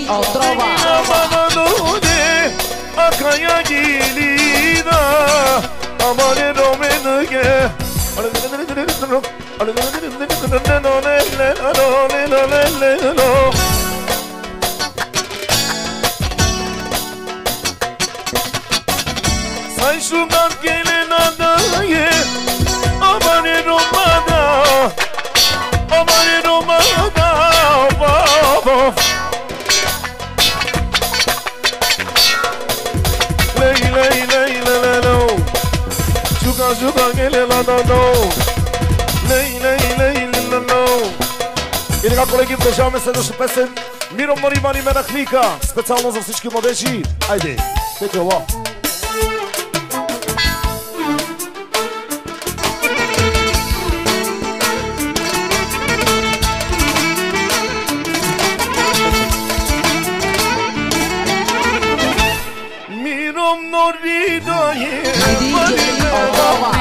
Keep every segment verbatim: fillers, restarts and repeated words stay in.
Otrova. Amanone, akaya gilida, amane romenege. Say şundan gelen adayı, amane romada, amane romada, baba. Lay lay lay lay lay. Juga juga gelen adado. Lay lay lay lay lay. Или как колеги продължаваме следващата песен. Миро Мари Мари Мерахлика. Специално за всички младежи. Айде, текало. Миро Мари Мари Мерахлика.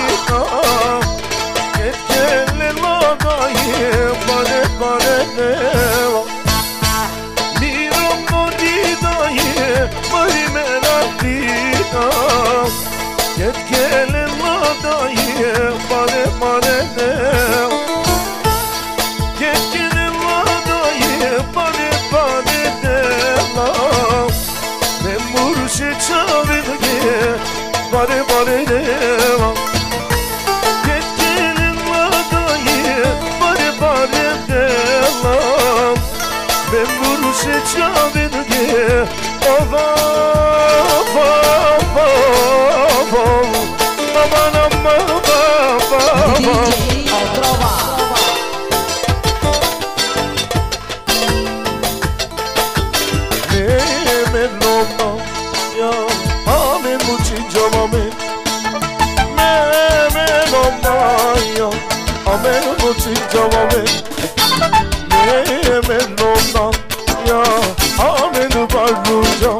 Pare pare neva, miro morida ye, mari meratika. Get gelen lada ye, pare pare neva. Get gelen lada ye, pare pare neva. Ne murşe çavin ye, pare pare neva. Ben vuruşe çavin diye ova ova ova aman aman baba me noma ya amen muchinjo amen me me noma ya amen muchinjo amen me noma ya amen barruja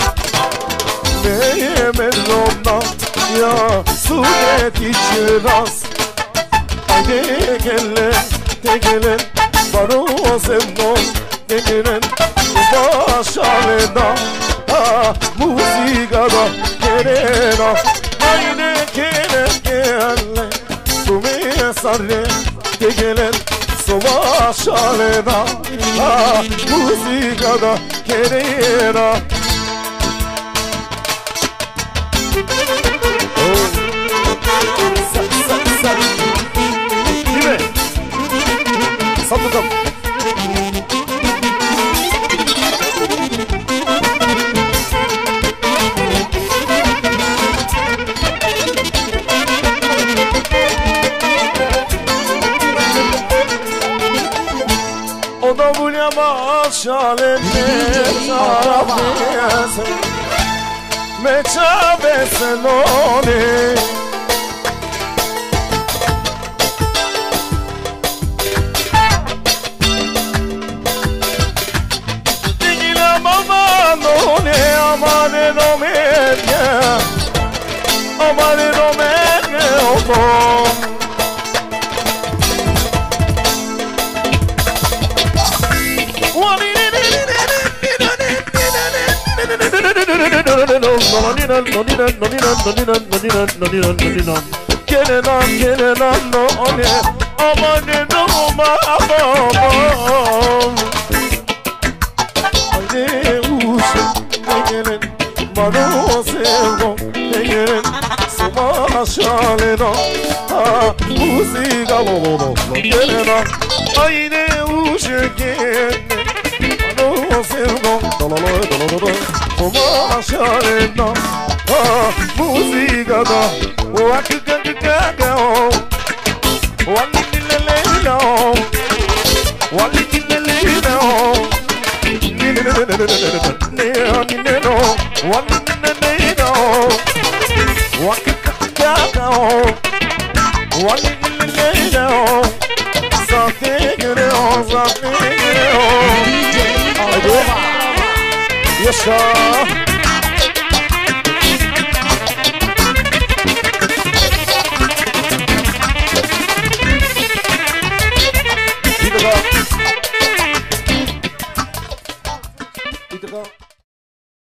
me noma ya sunet içiraz ayde gelen te gelen baro semno te gelen başalena música da querena ayne gelen gelen tu me sarre te gelen Savaşalena, ah, müzikada querera. Oh. Sa, sa, sa. Dime. Sat bakalım. Da vogliamo sciare me c'avesse nome digli la mamma non è amare nome amare nome oh Gelenan gelenan no ne amane no ma amam Ayde uşu gelen maro sevgo gelen suma şalena ha musiga bobo gelenan ayde uşu gelen maro sevgo dololo dololo suma şalena ha musiga da Wakikakikaka Walililililo Walililililo Walililililo